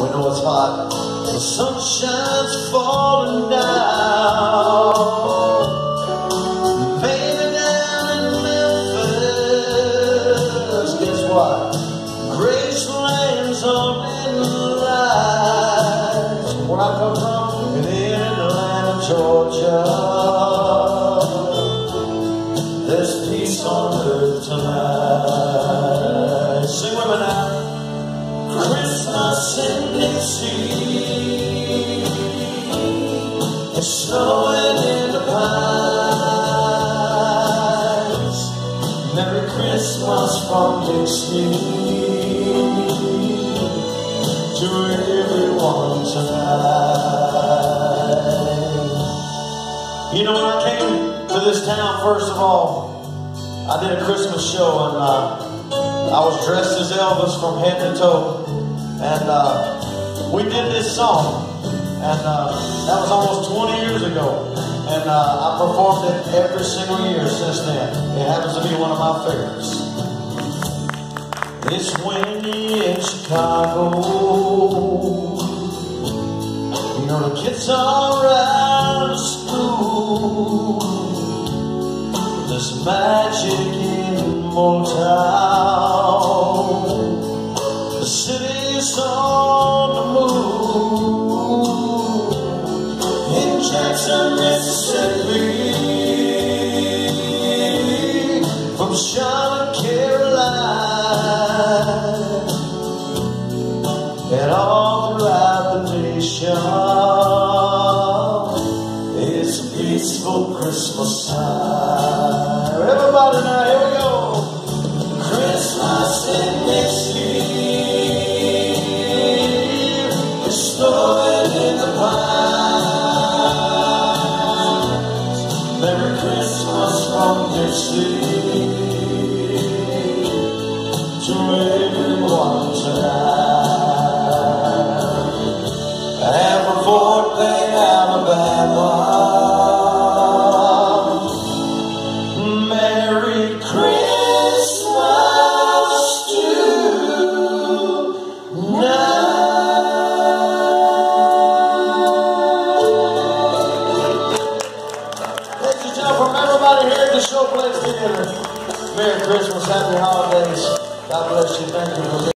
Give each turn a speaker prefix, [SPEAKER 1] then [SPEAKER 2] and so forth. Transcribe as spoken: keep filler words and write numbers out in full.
[SPEAKER 1] we know it's hot. The sunshine's falling down. Maybe down in Memphis, guess what? Graceland's on in the lights. Where I come from, in Atlanta, Georgia, there's peace on earth tonight. Sing with me now. Christmas in Dixie, it's snowing in the pines. Merry Christmas from Dixie to everyone tonight. You know, when I came to this town, first of all, I did a Christmas show, and uh, I was dressed as Elvis from head to toe, and uh, we did this song, and uh, that was almost twenty years ago, and uh, I performed it every single year since then. It happens to be one of my favorites. It's windy in Chicago, you know the kids are out of school. There's magic in Motown. The city's on the move. In Jackson, Mississippi, from Charlotte, Carolina, and all throughout the nation, it's a peaceful Christmas time. Everybody now, here we go. Christmas in Dixie, it's snowing in the pines. Merry Christmas from Dixie to everyone tonight. And from Fort Payne, Alabama, Merry Christmas tonight. Ladies and gentlemen, from everybody here at the Showplace Theater, Merry Christmas, Happy Holidays. God bless you. Thank you for being